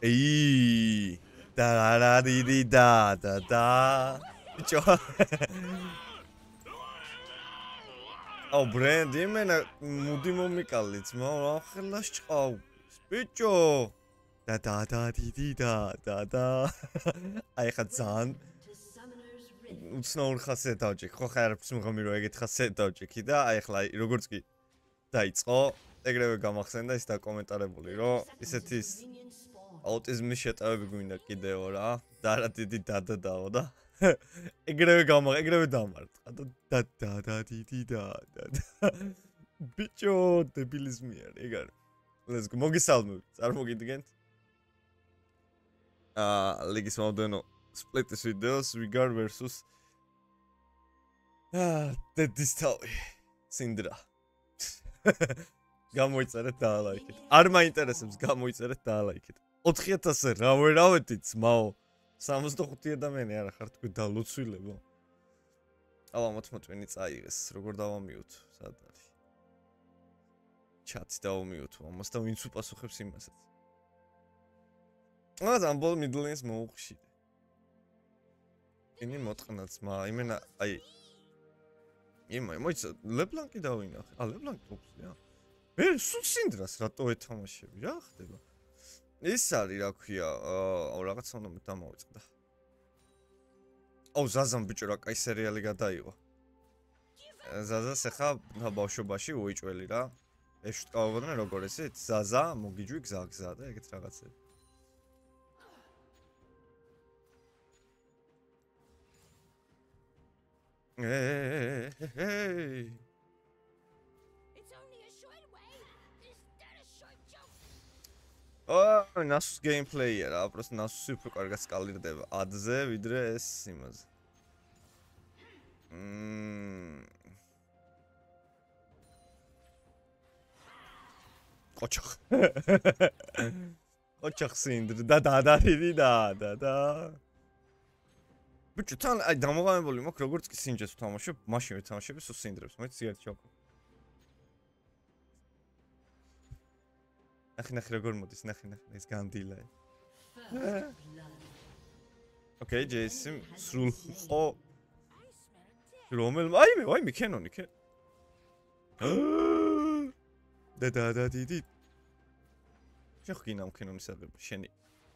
ი და რა დიდი და ბიჭო აუ ბრენდი მენა მუდი მომიკალიც რა ხელას ჭყავ ბიჭო და დიდი და აი ხა ძალიან უცნაურ ხასიათს დავჭიქ ხო ხარებს მღომი რო ეგეთ ხასიათს დავჭიქი და აი ხლა როგორც კი დაიწყო ეგრევე გამახსენდა ის დაკომენტარებული რომ ისეთი აუტიზმის შეტევები გვინდა კიდეო რა და რა დიდი დადაო და ეგრევე დამარტყა და დიდი და ბიჭო დებილიზმი არის ეგ არის let's go მოგესალმებით წარმოგიდგენთ ლიგის მომდენო split-ის ვიდეოს Vigor versus დედის თავი სინდრა გამოიწერეთ და ლაიქეთ არ მაინტერესებს გამოიწერეთ და ლაიქეთ 4000-ზე რა ვერავეთით ძმაო 65 ადამიანი არა ხარ თქვი დალოცვილებო ავა მოწმენი წაიღეს როგორ დავამიოთ სად არის ჩატს დავამიოთ ამას და ვინც უპასუხებს იმასაც ამ ბოლ მიდლენს მოუხშიდე ინი მოტყნაც მა იმენა აი მოიცა ლებლანკი დავინახე ლებლანკი ფუქსია მე სულ სინდრას რატო ეთამაშები რა ხდება ის არის რა ქვია რაღაც უნდა დამოვიწყდა აუ ზაზამ ბიჭო რა კაი სერიალი გადაიღო ზაზას ახლა ბავშვობაში უიჭველი რა ეშუტკავობდნენ როგორ ესეთ ზაზა მოგიჯვი გზა და ეგეთ რაღაცები Hey. It's only a short way. Is that a short jump? Nasus gameplay რა, просто Nasus უფრო კარგად სკალირდება AD-ზე, ვიდრე ეს იმაზე. ოჩახ სინდრ და ბიჭო თან აი დამოღამებული მაქვს როგორც კი სინჯეს ვთამაშებ მაშინ ვეთამაშები სულ სინდრებს მოიცი ერთ ჩოქო ნახე როგორ მოდის ნახე ეს განდილა ოკეი ჯეისიმ სრულ ხო რომელ აი მე კენონი და დიდი შეხინამ კენონის აღება შენი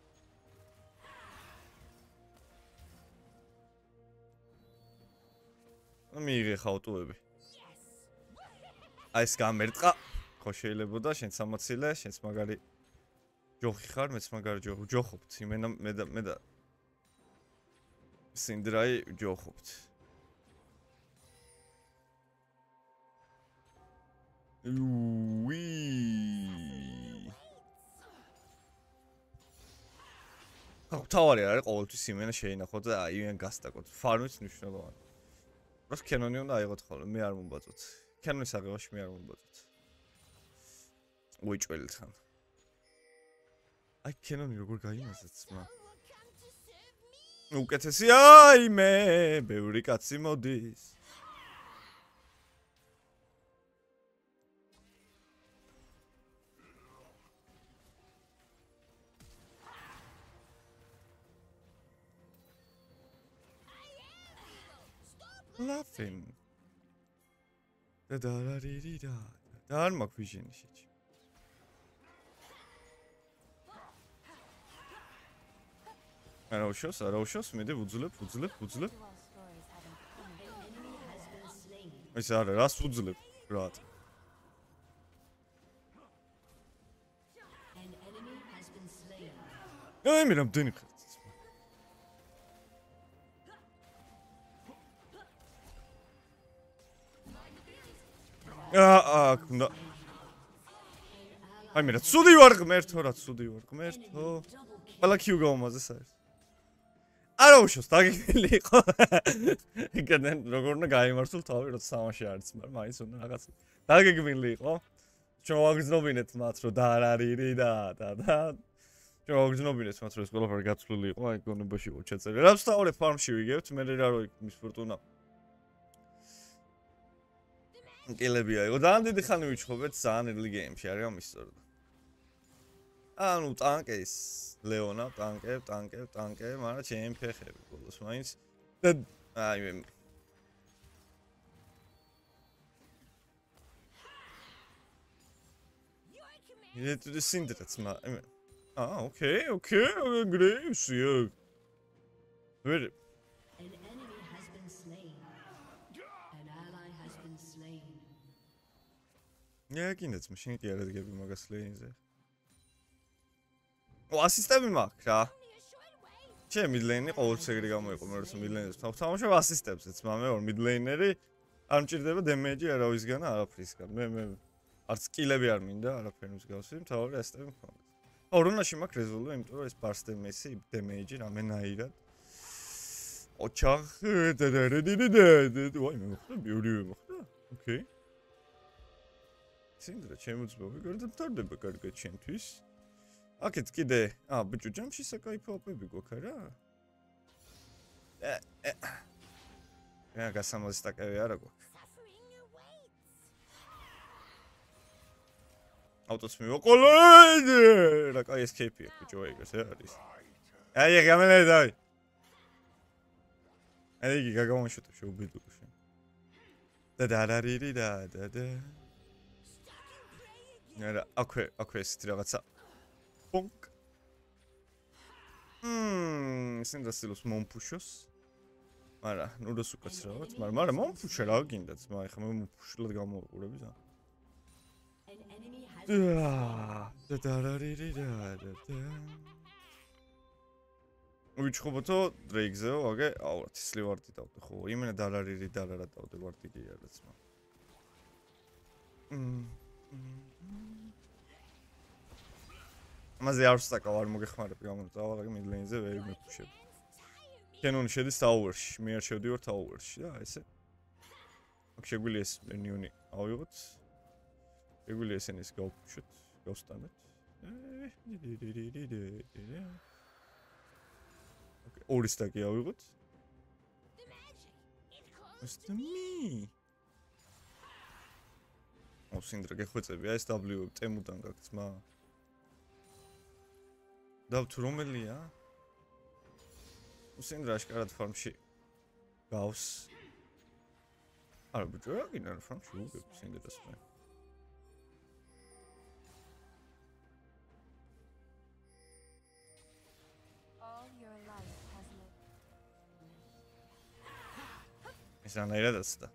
მიიღე ხავტუები აი ეს გამერტყა ხო შეიძლებოდა შენ სამაცილე შენს მაგარი ჯოხი ხარ მეც მაგარი ჯოხობთ იმენა მე და სინდრაი ჯოხობთ უი თავარი არის ყოველთვის იმენა შეინახო და აი იმენ გასტაკოთ ფარმიც მნიშვნელოვანია რას კენონი უნდა აიღოთ ხოლმე მე არ მომბაწოთ კენონის აღებაში მე არ მომბაწოთ უიჭველთან აი კენონი როგორ გაიმაზეთ ძმა უკეთესი აი მე ბევრი კაცი მოდის laughing da არ მაქვს ვიჟენი შეჭი არა უშოს მე ვუძლებ ეს არა რას ვუძლებ ბრატ აი მე რამდენი ხარ კუნდა აი მე რა ცუდი ვარ ღმერთო ყველა კიუ გამომაზე საერთოდ არა უშოს დაგიგილი იყო ეგენ როგორ უნდა გაიმართულ თავი როცა სამაში არის მაგრამ მაინც უნდა რაღაც დაგიგმილი იყო ჩვენ ვაგრძნობინეთ მათ რომ და ჩვენ ვაგრძნობინეთ მათ რომ ეს ყველაფერი გაცვლილი იყო აი გონებაში იყო ჩაწერილი რა ვსწავლე ფარმში ვიგებთ მე რა რო მის ფორტუნა კილები აიღო ძალიან დიდი ხანი ვიჩხობეთ ძალიან early game-ში არის ამის სწორად ანუ ტანკის ლეონა ტანკე, მაგრამ ჩემი ფეხები ბოლოს მაინც და აი მე Yine de sindirets ma. Okay. Graves, yeah. Very. An enemy has been slain. An ally has been slain. Ja, კიდეც მაშინ კი არ ედგები მაგას ლეინზე. ასისტები მაქვს რა. ჩემი მიდლეინი ყოველთვის ეგრე გამოიყო, მე როცა მიდლეინერს თამაშობ ასისტებსიც, მაგრამ მე მიდლეინერი არ მჭირდება დემეიჯი არავისგან არაფრისგან. მე არც სკილები არ მინდა, არაფერი მსგავსი, მთავარი ასისტები მქონდეს. ორონაში მაქვს რეზოლუ, იმიტომ რომ ეს ბარს დემეიჯი, დემეიჯი რამენაირად. ოჩახ ვაი მე მოხდა, ორივე მოხდა. ოკეი. სინდრა შემოწმები, გარდამთავრდება კარგად ჩემთვის. აქეთ კიდე, ბიჭო, ჯამში საკაიფო აპები გვაქვს რა? რა გასამოწ სტაკები არა გვაქვს. ავტოც მივაყოლე! რა კაი ესკეიპია, ბიჭო, ეგრე არის. აი, გამელე დავი. აი, იგი გაგამოშოტებ შეუბედურში. და. არა, აქვე ესეთი რაღაცა. პონკ. სინდასილოს მომფუშოს. არა, ნუ რას უკაცრავად, მაგრამ მომფუშა რა გინდათ, მაგრამ ხა მე მომფუშლად გამოვიყურები და. და. ვიჩხობოთო დრეიგზეო, აგე, აუ, თისლი ვარდი დავდე ხო, იმენა დარარირი დარარა დავდე ვარდი კი არაც მა. ამაზე არ ვსაკავ, არ მოგეხმარებ გამოწავალ, აგე მიდლეინზე ვერ მიფუშებ. კენონი შედის ტაუერში, მე არ შევდივარ ტაუერში და ესე. აქ შეგვიძლია ეს მენიონი ავიღოთ. შეგვიძლია ესენის გავფუშოთ, გავსტანოთ. ოკეი, ორი სტაკი ავიღოთ. What's me? სინდრა გეხვეწებია ეს W ტემუდან გაქვს მა. და თუ რომელია? სინდრა აშკარად ფარმში გავს. არა ბიჭო, რა გინდა ფარმში უგებ სინდრას მე. All your life has lived. ეს ანაირად ასდა.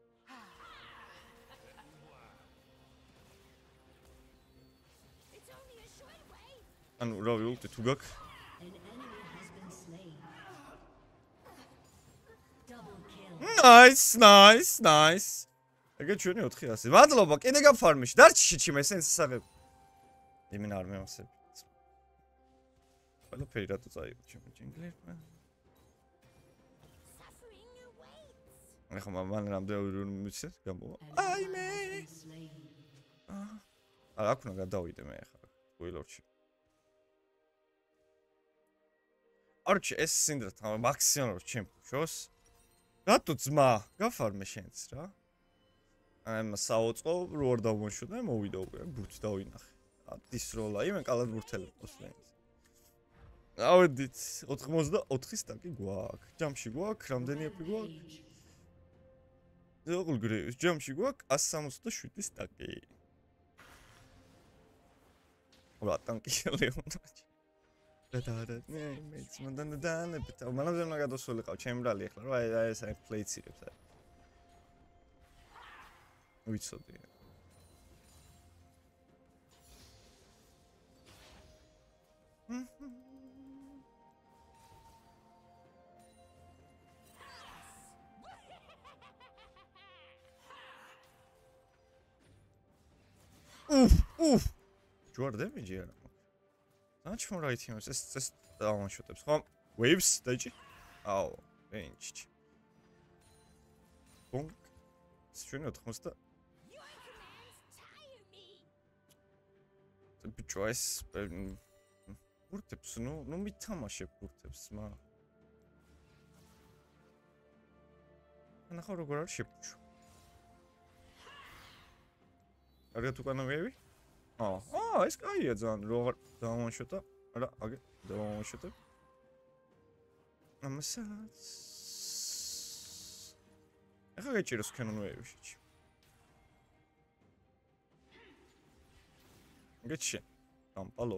ანუ რავი ულტი თუ გაქვს An enemy has been slain. Double kill. Nice. ეგე ჩვენი 400. მადლობა, კიდე გაფარმიში. დარჩი ჩიმე სენს საღებ. იმენა არ მევასებ. ყველაფერი რატო წაიღო ჩემი ჯინგლებმა? ეხლა მან რამდენი მიცეთ გამოვა. აი მე. არა, აქ უნდა გადავიდე მე ახლა. გუილორში. არჩი ეს სინდრა მაქსიმალურად ჩემფუშოს. რატო ძმა? გაფარმე შენც რა. აი მას საოწყო რო არ დავმოშოდა, მოვიდა უკვე, ბურთი დავინახე. დის როლა, იმენ კალად ბურთელებს ლენს. ავედით 84 სტაკი გვაქვს. ჯამში გვაქვს, რამდენი აპი გვაქვს? ზოგულგრევის ჯამში გვაქვს 167 სტაკი. რა ტანკი ლეონაჩი. და მეც მანდან პიტა მანამდე უნდა გადასულიყავ ჩემი ბრალი ახლა რა აი ეს აი პლეიცირებს აი ვიცოდი უფ ჯوار დემეჯი არა Much more right here. Just one shot. Come waves, daiji. Oh, ranged. Bonk. Schön отхмоста. The choice. Burteps, no mitamaše burteps, ma. Ana ხარო გარ შეფუჩ. კარგად უკანა ვევი? ეს კაია ძალიან რო აღარ დავამონშოტა. არა, აგე დავამონშოტე. ამასაც ახლა გაჭიროს კანონ ვეივში. გეჩი. ამპალო.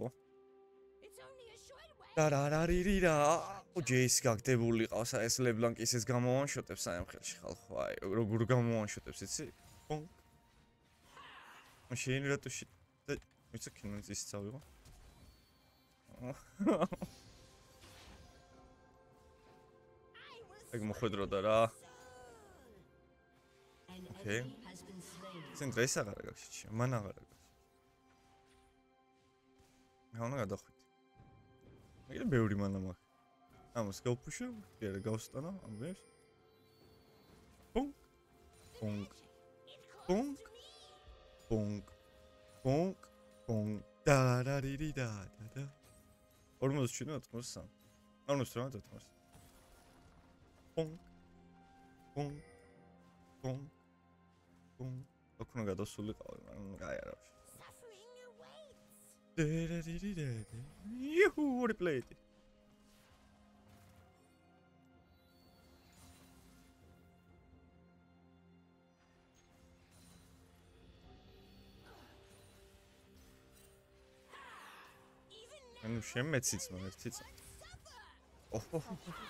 დარარარირირა. ჯეის გაგდებული ყავს ეს ლებლანკის ეს გამოვანშოტებს აი ამ ხელში ხალხო. აი როგორ გამოვანშოტებს იცი? პონკ. მაშინ რატოში ვიცი კინონის ის წავიღო. ეგ მოხვედროდა რა. Okay. Sen დღეს აღარ გაქვს, მან აღარ გაქვს. მე უნდა გადახვიდე. მე ბევრი მანა მაქვს. ამას გავფუშო, კი გავსტანა ამბებს. პონკ. პონკ. პონკ. პონკ. პონკ. პონკ. დარარირიდა და 47-83. 48-83. პონკ. პონკ. პონკ. პონკ. ოქრო გადასულიყავი, მაგრამ კაი არა. იუჰუ, replay. ანუ შემეციც მომერციც. ოჰო.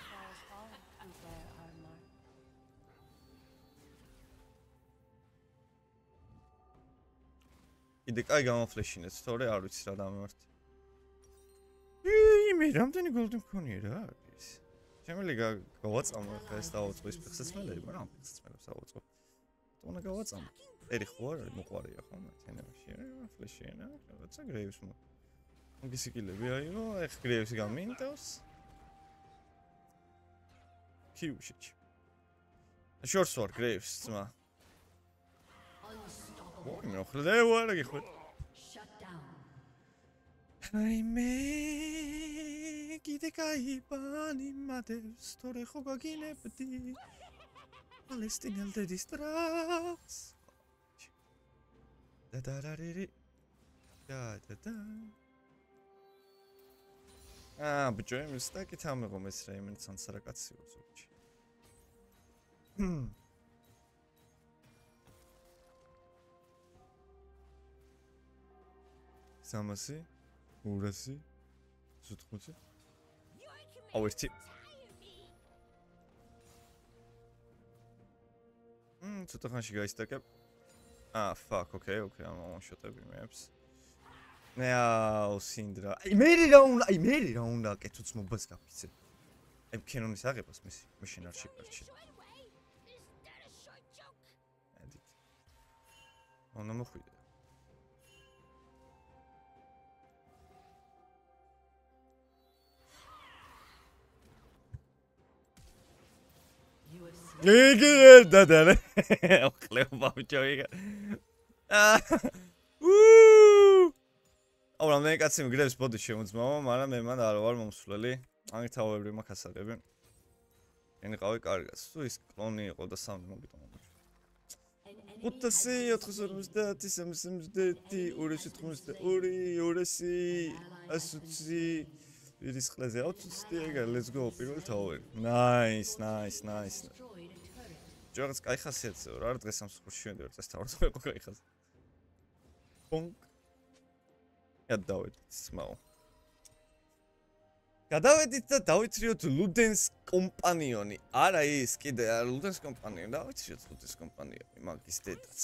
იდე კაი გამოფლეშინეთ, თორე არ ვიცი რა დამემართ. მე რამდენი გოლდი მქონია რა არის? შემიძლია გავაწამო ხა ეს დავაწყო ის ფეხსაცმელები, მაგრამ ფეხსაცმელებს დავაწყო. თონა გავაწამო. ერი ხო არის მოყარია ხოლმე თენებში. ფლეშინა, რაღაცა გრეივს მო. გისიკილები აიღო, ეხ გრეივს გამინდავს. კიუშიჩ. შორს ვარ გრეივს ძმა. ой, ну хлева, რა გიხოთ. აი მე კიდე кайბანი მადევს, თორე ხო გაგინებდი. პალესტინელ დედის ტრავს. დადარარირი. და. ბიჭო, იმის და კი თამეღო მეს რა იმენ ცანცარა კაცი უზუჩი. სამასი, 200, 180. ავერთი. ცოტა ხანში გაისტაკებ. fuck, okay, ამ შოტები მეებს. სინდრა. მე რა უნდა კეთუც მობას გაფიცე. აი კენონის აღებას მაშინ არ შეპარჩი. ედით. უნდა მოხვიდე. დადარე. ხლევა ბიჭო იგა. აუ რა მე კაცი მიგრებს ბოდი შემოძმავა, მაგრამ მე მან არ ვარ მომსვლელი. ამით თავები მაქასარები. ენიყავი კარგად. თუ ის კლონი იყო და სამი მოგიტანა. 550, 450, 250, 252, 200, ის ხლეზე 20, ეგა let's go პირველ თავი. Nice. ჯოგს кай ხასიათზე რა დღეს ამ სკურში შევიდე წეს თავი იყო кай ხას. პონკ. გადავედით სმაო. გადავედით და დავითრიოთ ლუდენს კომპანიონი. არა ის კიდე ლუდენს კომპანიონი, დავითრიოთ ლუდენს კომპანიონი, მაგის დედაც.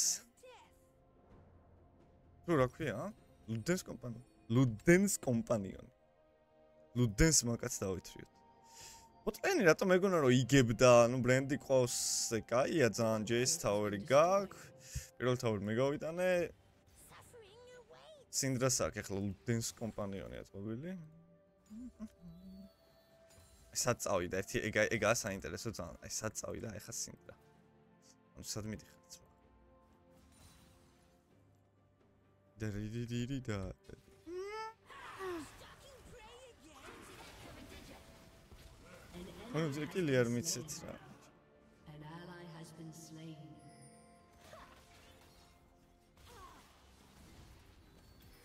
თუ რა ქვია? ლუდენს კომპანიონი. ლუდენს მაგაც დავითრიოთ. მოტყენი რატომ მეგონა რომ იგებდა, ნუ ბრენდი ყავს, კაია ძალიან ჯეის თავერი გაქვს. პირველ თავი მე გავიტანე. სინდრას აქვს ახლა ლუდენს კომპანიონია თქობილი. სად წავიდა ერთი ეგაა საინტერესო ძალიან. აი სად წავიდა ახლა სინდრა. ანუ სად მიდიხარ ძმა. და. ანუ ზეკილი არ მიცეთ რა. An ally has been slain.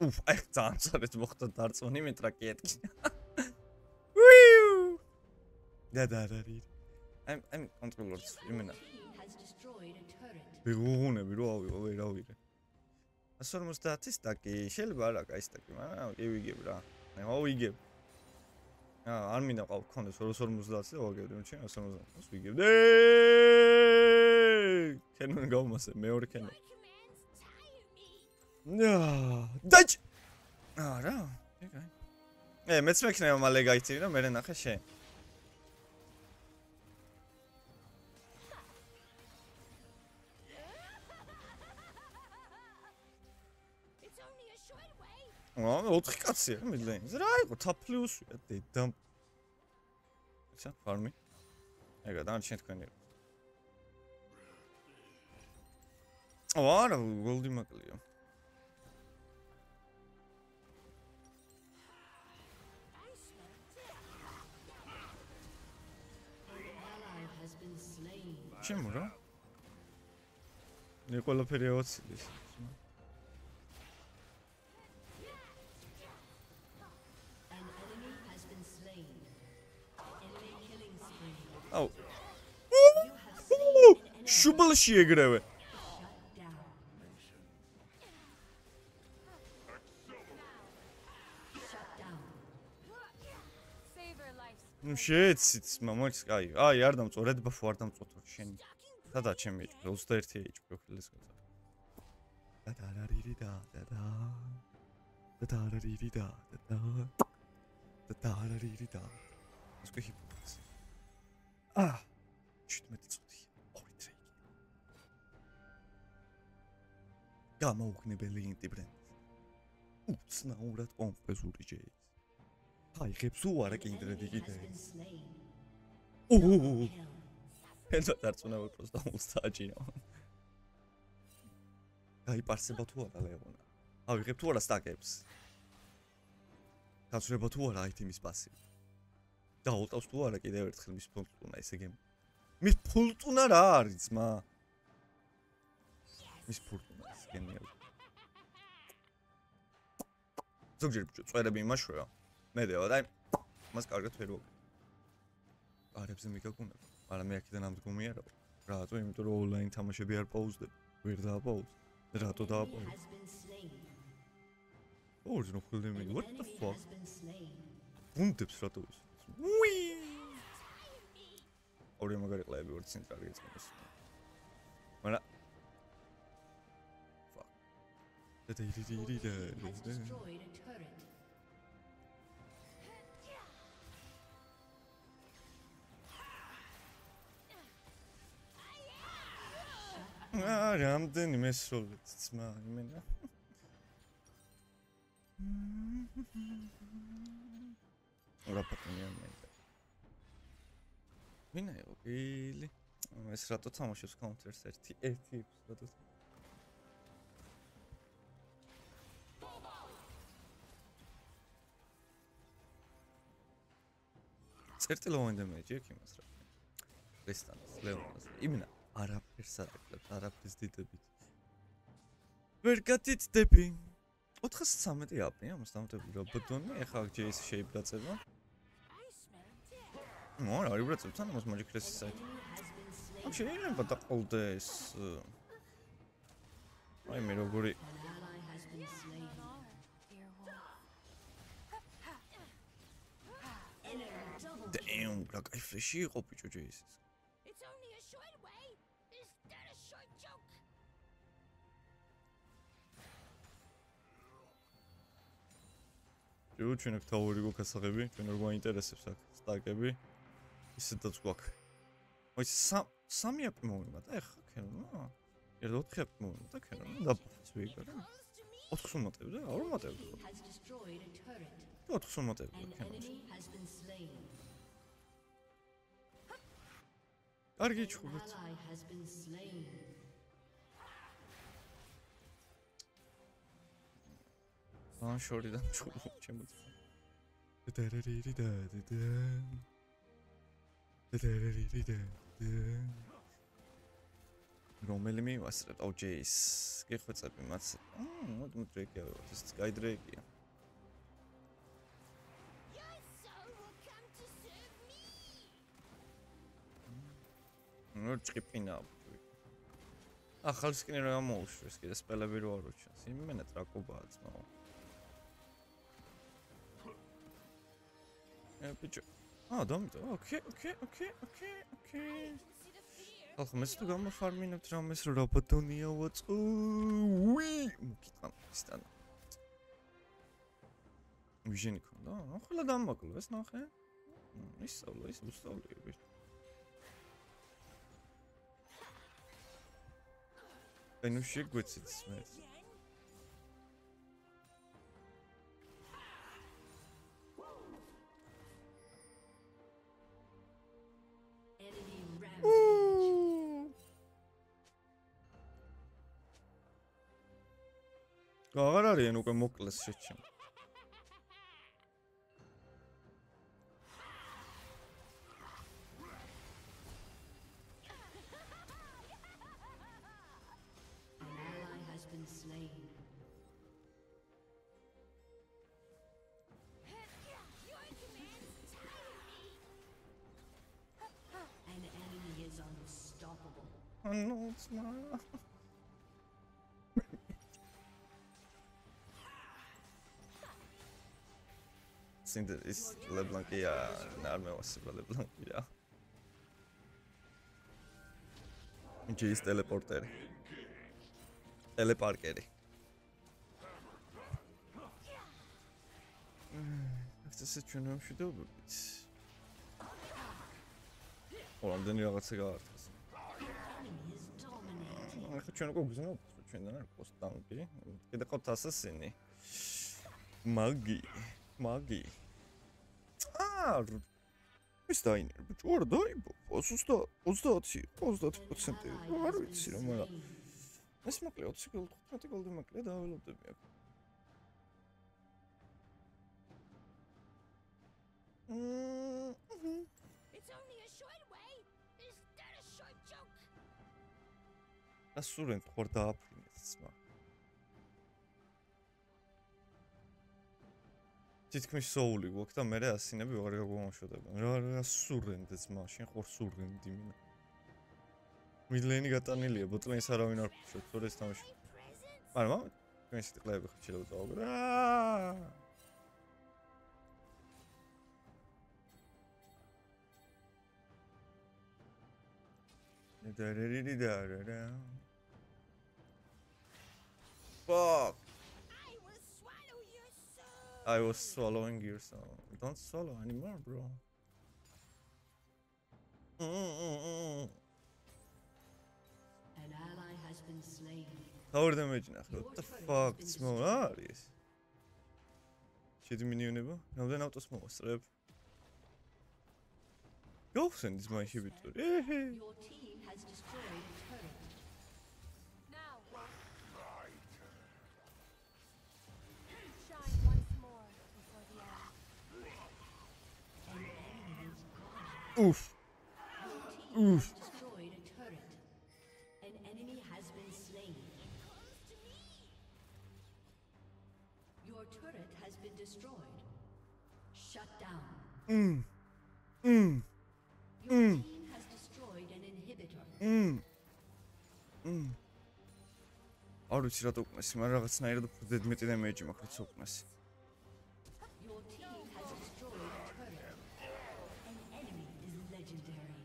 აი ძალიან სწორედ მოხდა დარწმუნი მე ტრაკიეტკი. ვიუ! დადარარი. I'm controllers იმენა. Has destroyed a turret. ვიღუნები რო ავიღო ვერავირე. 150 სტაკი შეიძლება არა კაი სტაკი, მაგრამ კი ვიგებ რა. აი მოვიგებ. არ მინდა ყავქონდეს 250 და ვაგებდი, მაგრამ 150-ს ვიგებ. კენონ გავმასე მეორე კენო. დაჭ! არა, ეგაი. მეც მექნება მალე გაიცი და მე ნახე შენ. It's only a short way. 4 კაცია მიდლეინს. რა იყო თაფლიუსია დედამ. ისა ფარმი. ეგა დანარჩენ თქვენი. არა, გოლდი მაკლია. Ally has been slain. ჩემო რა? მე ყველაფერი ავაცილის. An enemy has been slain. Enemy killing spree. აუ. You have slain an enemy. შუბლში ეგრევე. Shut down. Shut down. Save her life. ნუ შეეცით მამოჩ კაი. აი არ დამწო რედ ბაფო არ დამწოთო შენ. სადა ჩემი HP 21 HP ხილს გაწა. დადარირიდა დადა. დადარირიდა დადა. დადარირიდა. ისკი ჰიპოთეზი. 17 წუთი. ორი ტრეიკი. გამოუქნებელი ინტი ბრენდ. უცნაურად პომპეზური ჯეი. აიღებს უარა კიდრედი კიდე. Has been slain. ოო. Kill. Penta დარწმუნებული просто უსტაჯია. გაიპარსება თუ არა ლეონა. ავიღებ თუ არა სტაკებს. გაცრება თუ არა აიტემის პასივი. დაულტავს თუ არა კიდევ ერთხელ მის ფულტუნა ესე გემ. მის ფულტუნა რა არის ძმა? მის ფულტუნა ეს გენიალური. ზოგჯერ ბიჭო წვერები იმაშოა. მედევა და მას კარგად ვერ ვაკეთებ. არებზე მიგაგუნება. მაგრამ მე აქედან ამდგომი არა ვარ. რატო? იმიტომ რომ ონლაინ თამაშები არ პაუზდებ. ვერ დააპაუზ. რატო დააპაუზ? Has been slain. ორი ნუ ხილდე მე. An What the enemy fuck? has been slain. ბუნდებს რატო ის? უი! ორი მაგარი ყლები ვარ წინ წარგეწმოს. მაგრამ fuck. You have destroyed a turret. რამდენი მესროლეთ ძმა იმენა. რა პატონია მე. ვინა იყო გილი? ეს რატო თამაშობს Counter-Strike 1 რატო? წერტილოვანი დემეჯი აქვს იმას რა. კრისტალს, ლეონას. იმენა არაფერს არ აკლებს, არაფერს დიდებით. ვერ გადიდები. 413 აპნია, მოსამართები რა ბატონი, ეხლა ჯეის შეიბრაწება. ნუ არა, არ იბრაწებ თან მას Magic Crest საიტი. ამ შეიძლება დაყოლდეს. აი მე როგორი An ally has been slain. Dear one. Enemy double Damn, რა კაი ფლეში იყო ბიჭო ჯეისის. It's only a short way. Is that a short joke? ჯო ჩვენ აქ თავური გოქასაღები, ჩვენ როგორ აინტერესებს აქ სტაკები. ისედაც გვაქვს. ой, სამი აპი მოვიმა და ეხა ქენონა. ერთხელ 4 აპი მოვიმა და ქენონა და ვიგარა. 4 უმატებდა, არ უმატებდა. has destroyed a turret. 4 უმატებდა An ქენონა. enemy has been slain. კარგი An ჩხუბეთ. ally has been slain. ან შორიდან ჩხუბო ჩემოც. დერერირიდა. რომელი მივასწრებთ? აუ ჯეის. გიხვეწები მას. მოდი დრეიკი ავიღოთ. ეს Sky Drake-ია. Your soul will come to serve me. ნუ ჭყიპინა. ახალ სკინი რა მოუშვეს, კიდე სპელები რო არ უჩვენს. იმენა ტრაკობაა ძმაო. ბიჭო. დამიტო. ოკეი. Consider fear. ახლა მეც თუ გამოფარმინებთ რამეს რა ბატონია ვაწყო. მოკიტან სტან. ვიჟენი ქონდა? ახლა დამაკლო ეს ნახე. ისწავლა ის უსწავლია ბიჭო. ანუ შეგვეცით მე. Enemy rampage. აღარ არიან უკვე მოკლეს შეჩემ. An ally has been slain. Your commands tire me. An enemy is unstoppable. ანუ ძმა. Sind ist LeBlancია, არ მევასება LeBlancია. ჯის ტელეპორტერი. ტელეპარკერი. ეს ესე ჩვენ ვიმშვიდობებით. ორამდენი რაღაცა გაართეს. Enemy is dominating. ახლა ჩვენ უკვე გვგზავნოთ ჩვენთან არ პოსტ ტანკი. კიდე ყავთ ასასინი. მაგი. ის დაინერ ბიჭო არ დაიბო 30% არ ვიცი რა მაგრამ ეს მოკლე 20 გოლდი 15 გოლდი მოკლე დაველოდები აქ It's only a short way. Is that a short joke? ასურენ ხوار დააფრინეს სმა თითქმის სოული გვაქვს და მე ასინები ვეღარ გაგვამოშვედება. რა სურენდე ძმა, შენ ხوار სურენდი მინა. მიდლენი გატანილია, ბოტლენს არავინ არ ფუჭებს, თორე ეს თამაში. მაგრამ ჩვენ სიტყლეები ხო შეიძლება დავაგრა. და. Fuck. I will swallow I was swallowing your soul. your soul. Don't swallow anymore, bro. An ally has been slain. How damage ნახე. What the fuck? Small არის. შედი მინიონება? რამდენ ავტოს მოვასწრებ? გოხსენდის მაინჰიბიტორი. Your team has destroyed a turret. Now. Shine once more before the end. Oof. Team has destroyed a turret. An enemy has been slain. Your turret has been destroyed. Shut down. Your team has destroyed an inhibitor. არ ვიცი რატო უკნესი, მაგრამ რაღაცნაირად უფრო მეტი დემეიჯი მაქვს რაც უკნესი. Your team has destroyed a turret. An enemy is legendary.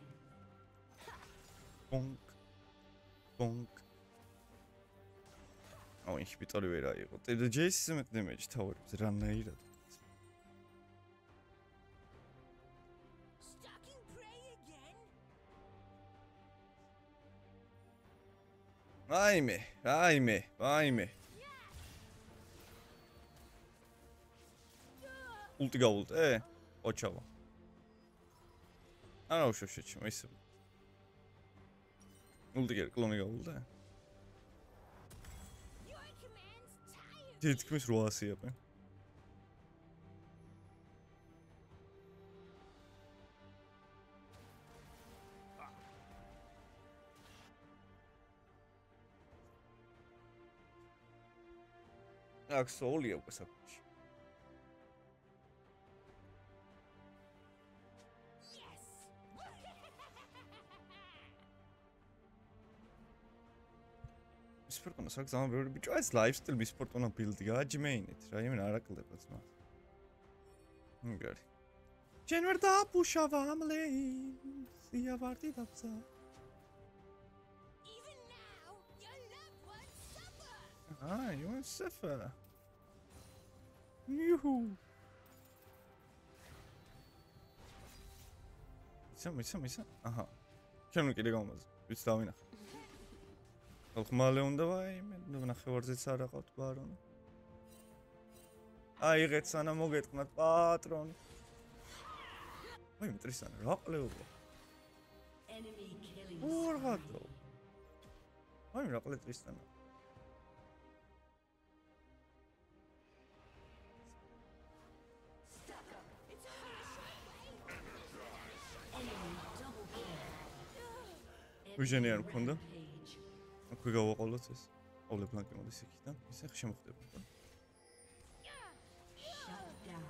Bonk. აუ ინჰიბიტორი ვერ აიღო. ჯეისის მეტი დემეიჯი თავებს რანაირად. Stalking prey again? აიმე. ულტი გაულტე? ოჩავა. არა უშო შეჩმა ისე. ულტი გერ კლონი გაულტე? Your commands tire me. თითქმის 800-ია. აქ სოულია უკვე საკუთში. Yes. სპორტონა საკ ძალიან ბევრი ბიჭო ეს ლაიფსტილ სპორტონა ბილდი გააჯმეინეთ რა იმენ არ აკლდება ძმა. მიგარი. ჩვენ ვერ დააპუშავა ამ ლეინს იავარდი დაბზა. Even now, your loved ones suffer. You want suffer. Юху. Ისა. აჰა. ჩვენ კიდე გამომაზე. ვიც დავინახე. ხმალე უნდა ვაიმე, ნახევარზეც არ აყავთ ბარონი. აიღეთ სანამ მოგეთყნათ პატრონი. აი მეტრისანა რა ყლეობა. Enemy killing. ორღატო. აი რა ყლე ტრისანა. ვიჟენი არ მქონდა? აქვე გავაყოლოთ ეს. ყოველ პლანკი მოდის იქიდან. ისე შემოხდება. Shut down.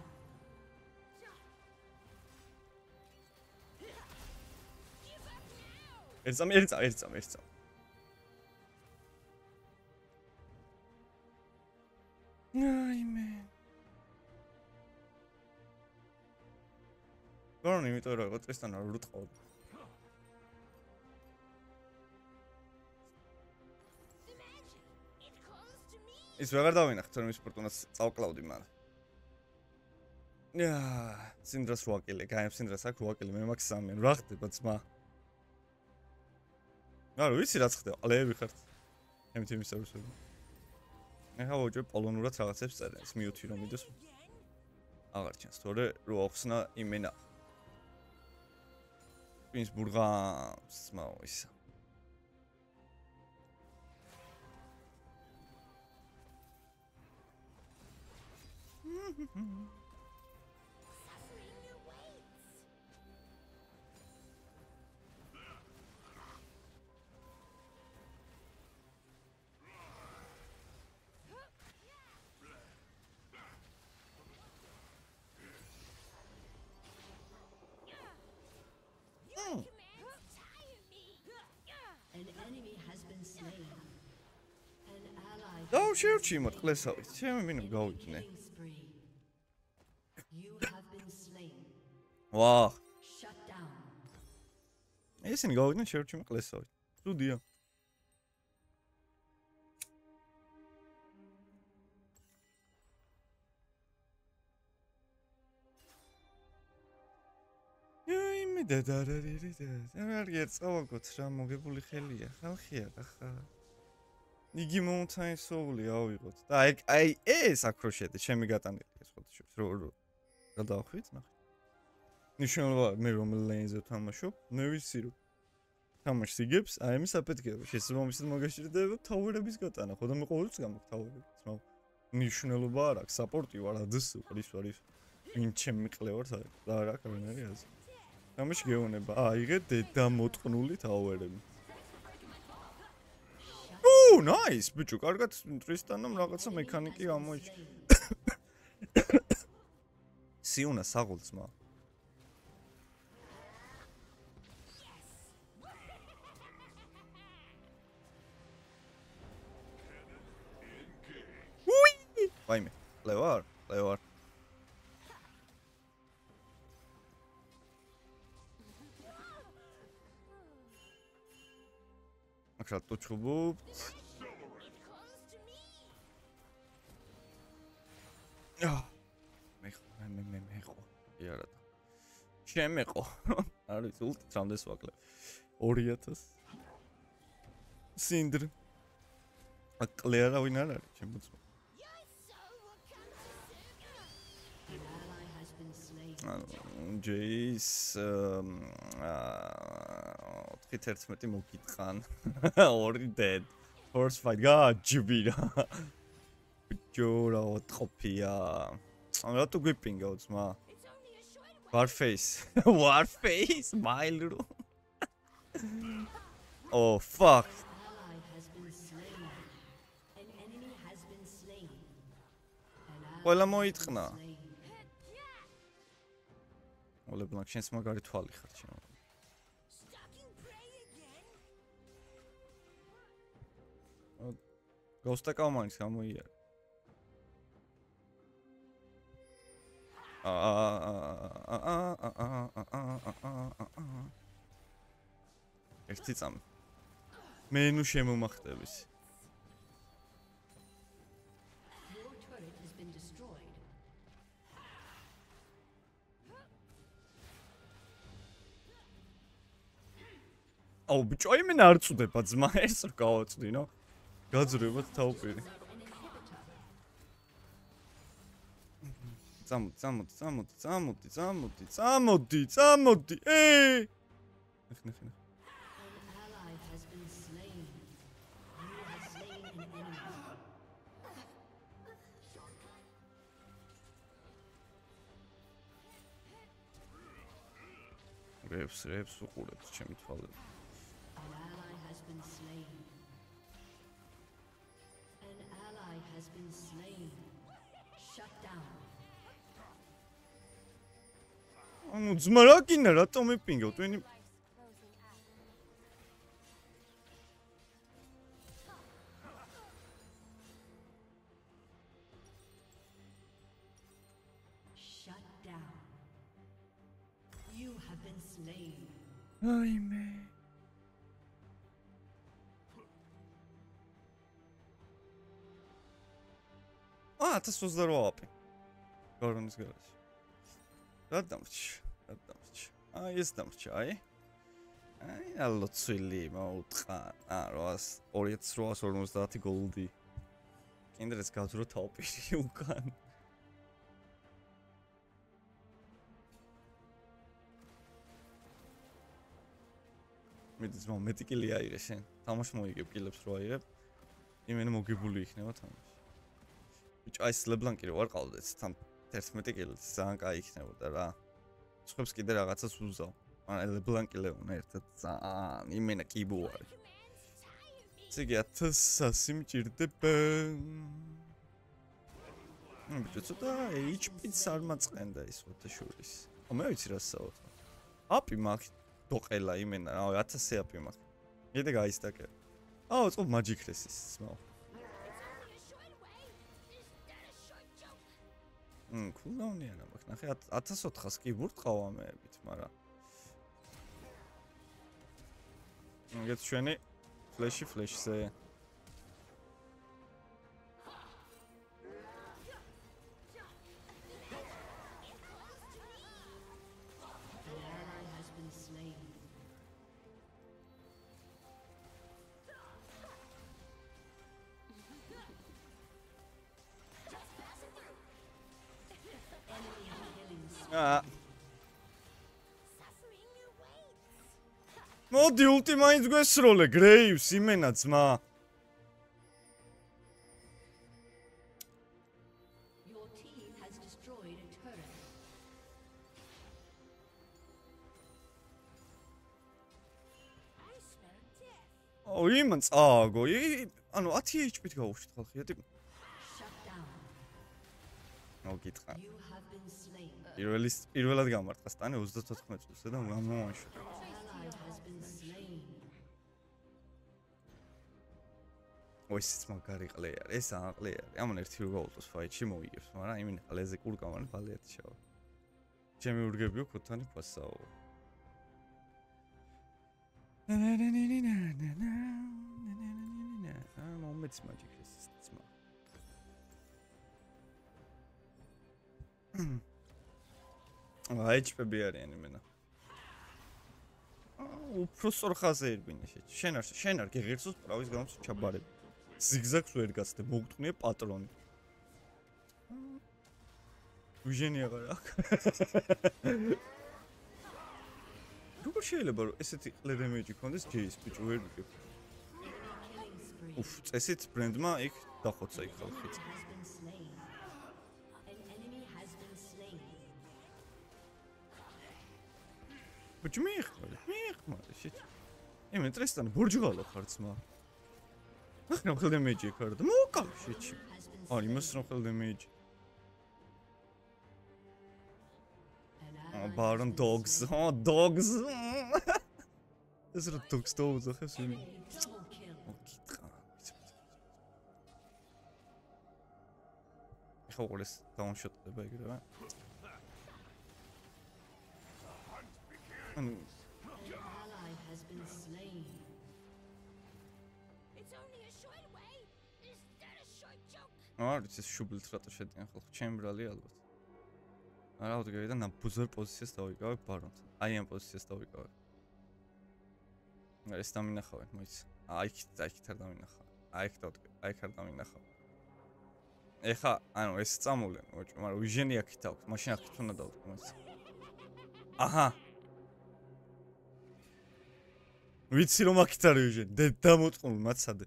ერთსა. აიმე. გორონი იმიტომ რომ ტრისტანა რო ტყავდა. The magic. It calls to me. ის ვეღარ დავინახეთ რომ სპორტონას წავკლავდი მან. სინდრას ვაკილე, გაიმ სინდრას აქ ვაკილე, მე მაქვს სამი. რა ხდება ძმა? არა, ვიცი რა ხდება, ყლეები ხართ. MTV სერვისები. ახლა ვაჭრე პოლონურად რაღაცებს წერენ, ეს მიუთი რომ მიდოს. აღარ ჩანს, თორე რო ახსნა იმენა. პინსბურგს მაო ისა. Suffering awaits. Commands tire me. An enemy has been slain. An ally. დაუ შევჩიმოთ ყლესავით. ჩემი მინიმ გავიდნენ. Killing spree. You have been slain. ვა, Shut down. ესენი გავიდნენ შევჩიმო ყლესავით. ცუდია. მე დადარარირი და არ ერწყავაგოთ რა მოგებული ხელია ხალხია ხა იგი mountain soul-ი ავიღოთ და აი ეს აქროშეთი ჩემი გატანილი ეს ფოტოშოპს რო გადავხვით ნახე ნიშნულობა მე რომ ლენზე თამაშობ მე ვიცი რომ თამაშს იგებს აი ამის აპეთქება შესაძლოა მისით მოგეშრდება თავერების გატანა ხო და მე ყოველთვის გამოგ თავერები ძმაო ნიშნულობა არ აქვს საპორტი ვარ ადს ის ვინ ჩემი ყლევარ რა რა კამერა არის ამაში გეუბნება აიღე დედა მოტყნული თავერები nice ბიჭო კარგად ტრისტანამ რაღაცა მექანიკი ამოიჭ სიუნა საღოლცმა ვაიმე ლევარ აქ რა ჩხუბობ მე ხო იარა და შემეყო არ ვიცი ულტ რამდენს ვაკლებ 2000 სინდრ აკლერა ვინ არ არის ჩემო ძმა An ally has been slain. ჯეის 11 მოგიტყან 2 dead horse fight გაჯბირა ჯორა ოტყოფია რა თუ გვიპინგა ძმა It's only a short way. warface მაილრო oh fuck Ally has been slain. An enemy has been slain. ყველა მოიტყნა. ოლებლანკ შენს მაგარი თვალი ხარ ჩემო. Stalking prey again? გოსტა კავმანის გამოიარა. ერთი წამი. მე ნუ შემომახტების. Your turret has been destroyed. აუ ბიჭო იმენ არ წუდება ძმა ეს რო გავაწვდინო. გაძრებათ თავპირი. წამოდი. ნახე. An ally has been slain. You have slain an enemy. რებს უყურებთ ჩემი თვალები. An ally has been slain. An ally has been slain. Shut down. ანუ ძმა რა გინდა რატომ მეპინგო თქვენი Shut down. You have been slain. აიმე tas 28 გორონის გარაში რა დამრჩი აი ეს დამრჩი აი ალოცვილი მოუტყა 2850 გოლდი კიდე ეს გავძრო თავპირი უკან მეც მომენტი კილი აიღე შენ თამაში მოიგებ კილებს რო აიღებ იმენ მოგებული იქნება თამაში ბიჭო აი ლებლანკი რო არ ყავდეთ თან 11 კილი ძალიან კაი იქნებოდა რა სხვებს კიდე რაღაცას უზავ მაგრამ ლებლანკი ლეონა ერთად ძალიან იმენა კიბო არის ციგე 1100 მჭირდება ბიჭო ცოტა HP-ც არ მაწყენდა ის ხოთაშურის მე ვიცი რა საუბრობ აპი მაგ დოყელა იმენა რა 1000 აპი მაგ კიდე გაისტაკე აუ წყო მაჯიკ რესის სმაო კულდაუნიანა მაგ ნახე 1400 კი ვურტყავ ამეებით მაგრამ მოგეთ ჩვენი ფლეშზე მოდი ულტიმაინს გვესროლე გრეივს იმენა ძმა Your team has destroyed a turret. I smell death. ო იმან წააგო ანუ 10 HP-ით გავუშვით ხალხი ეტი Shut down. მოგიტყა You have been slain. პირველად გამარტყა სტანი 34 წუთზე და მომაშო Ally has been slain. ოისიც მაგარი ყლე არის ეს აყლე არის ამან ერთი რო გაუტოს ფაიტში მოიგებს მაგრამ იმენ ყლეზე კურკავანი ბალეათი ჩავა ჩემი ურგებიო ქოთანი ფასაო მომეც მაჯიკ ეს ძმა აი HP-ები არიან იმენა უფრო სწორ ხაზე ერბინე შენ არ გეღირსოს პრავის გამოს ჩაბარები ზიგზაგს ვერ გაცდე მოგტყნია პატრონი ვიჟენი აღარ აქვს როგორ შეიძლება რომ ესეთი ყლე დემეიჯი ქონდეს ჯეის ბიჭო ვერ ვიგებ Killing spree. უფ წესით ბრენდმა იქ დახოცა იქ ხალხი Has been slain. An enemy has been slain. ბიჭო მიიხმარე შეთ იმენ ტრესტანი ბორჯღალა ხარ ძმა ახლა ხელ დემეიჯი იქ არა და მოკავ შეთში Has been არ იმას რომ ხელ დემეიჯი Baron dogs. Oh, dogs. ეს რა dogs დაუძახებს ვინ? Double kill. მოკითხა. ეხლა უყურეს დაუნშოტდება ეგრევე. ანუ An ally has been slain. It's only a short way. Is that a short joke? არის ეს შუბლით რატო შედიან ხალხი? ჩემი ბრალი ალბათ. არა ვდგები და ნაბუზარ პოზიციას დავიკავებ ბარონთან. აი ამ პოზიციას დავიკავებ. ეს დამინახავენ, მოიცა. აიქით არ დამინახავ. აიქ დავდგები, აიქ არ დამინახავ. ეხა, ანუ ეს წამულენ, მოიცა, მაგრამ ვიჟენი აქით აქვს, მაშინ აქით უნდა დავდგე, მოიცა. აჰა. ვიცი რომ აქით არის ვიჟენი, დამოწყული მაცადე.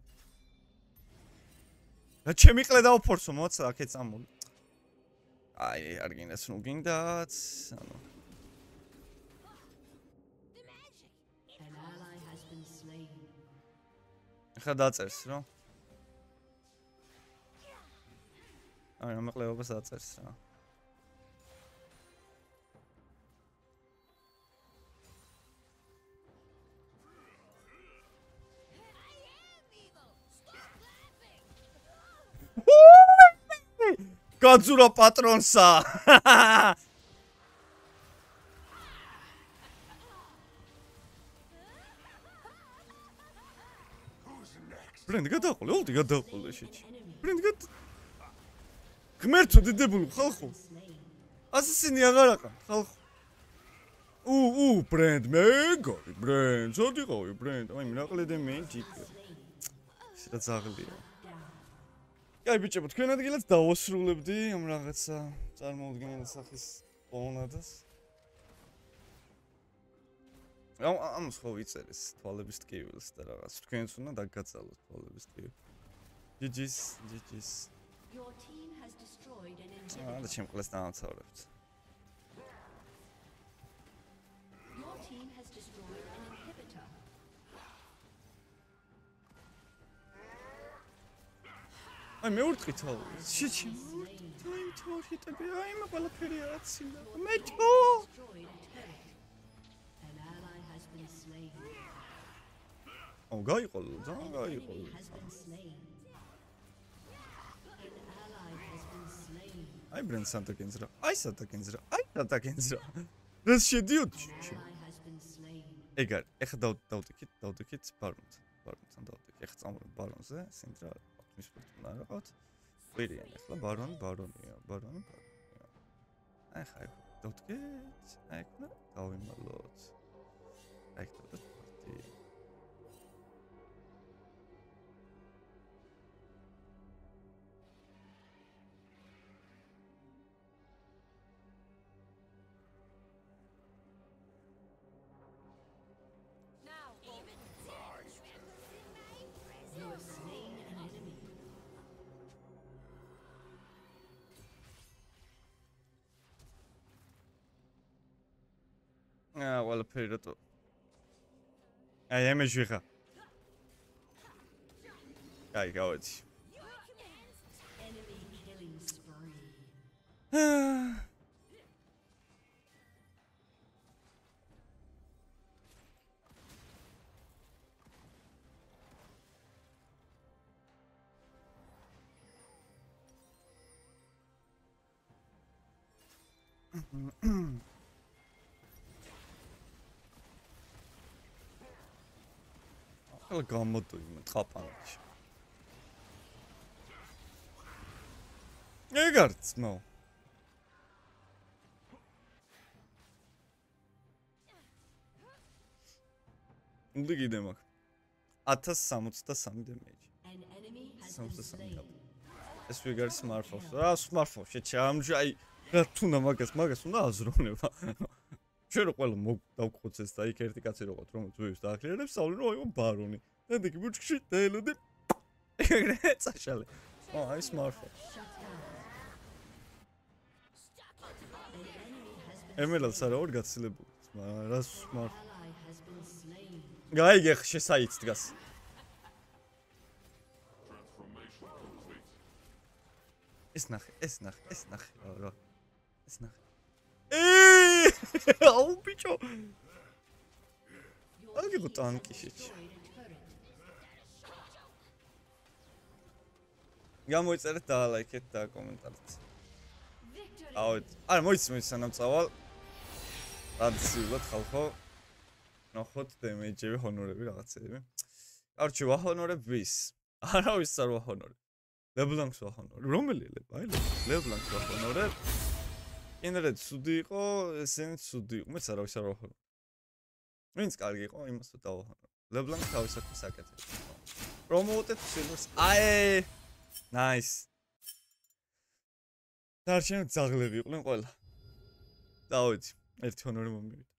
და ჩემი ყლე დავფორსო, მოიცა, აქეთ წამული. აი, არ გინდა სულ გინდათ, ანუ The magic. An ally has been slain. ხა დაწერს რა. აი, ამ ყლეობას დაწერს რა. I am evil. Stop laughing. გაძურა პატრონსა. ბრენდი გადაყოლე, ოლდი გადაყოლე შეჭი. ბრენდი გად ღმერთო დიდებული ხალხო. ასასინი აღარ აყან ხალხო. ბრენდ მეგარი, ბრენდ, ზოდიყავი ბრენდ. აი მინაყლედე მე ჯიკი. შეიძლება ზაღლია. აი ბიჭებო, თქვენ ადგილად დავასრულებდი ამ რაღაცა წარმოუდგენელი სახის პონადას. ამას ხო ვიწერეს თვალების ტკივილს და რაღაც თქვენც უნდა დაგაწალოთ თვალების ტკივილი. GG's. Your team has destroyed an და inhibitor. ჩემ ყლეს დაამთავრებთ. Your team has destroyed an inhibitor. აი მე ურტყითო. შეჩი. აი თორიტები, აი მე ყველაფერი აცილა. მე თო. Destroyed a turret. An ally has been slain. გაიყოლო, ძალიან გაიყოლო. Enemy has been slain. An ally has been slain. აი ბრენდ სანტაკენს რა. აი სანტაკენს რა. აი სანტაკენს რა. რას შედიოდი? Ally has been slain. ეგ არის. ეხა დავდიქით ბარონთან. ბარონთან დავდიქით. ეხა წამოვლე ბარონზე, სინტრა მის პორტუნა რაღაც. ვერიან ეხლა ბარონია. ეხა დავდიქით. ეხლა დავიმალოთ. ეხლა პარტი. Now, even dead trappers in my prison. You have slain an enemy. ყველაფერი რატო? აი ემეჟი ხა. აი გავეცი. Enemy killing spree. ახლა გამოდოიმე ტყაპანში. ეგ არც მო. უნდა კიდე მაქვს 1063 დემეიჯი. An enemy has been 63 slain. ეს ვიგარ smartphone. რა smartphone შეჩამჯი აი რა თუნდა მაგას უნდა აზროვნება. ჩვენ რო ყველა დავყოთ ეს და იქ ერთი კაცი როყოთ რომ ძვირს დააკლიერებს სავლი რომ აიღო ბარონი. და დიგი ბუჩქში დაელოდე. ეგრე წაშალე. აი smartphone. Shut down. An enemy has been ემერალდს არა ორ გაცილებული. რა smartphone. ally has been slain. გაიგე შესაიც დგას. ეს ნახე. რა. ეს ნახე. აუ ბიჭო. აგი გო ტანკი შეჭი. გამოიწერეთ და ლაიქეთ და კომენტარით. ავეთ. არა მოიცმეთ სანამ წავალ. ტრადიციულად ხალხო. ნახოთ დემეიჯები, ჰონორები რაღაცები. კარჩი ვაჰონორებ ვის? არავის არ ვაჰონორებ. ლებლანკს ვაჰონორებ. რომელი აი ლებლანკს ვაჰონორებ. ინერეთ სუდი იყო, ესენიც სუდი იყო. მეც არავის არ ვაჰონორებ. ვინც კარგი იყო, იმას დავაჰონორებ. ლებლანკს თავისათვის აკეთებს. პრომოუტეთ სილვერს. აი Nice. დარჩენილ ძაღლები იყვნენ ყველა. დავით, ერთი ჰონორი მომივიდა.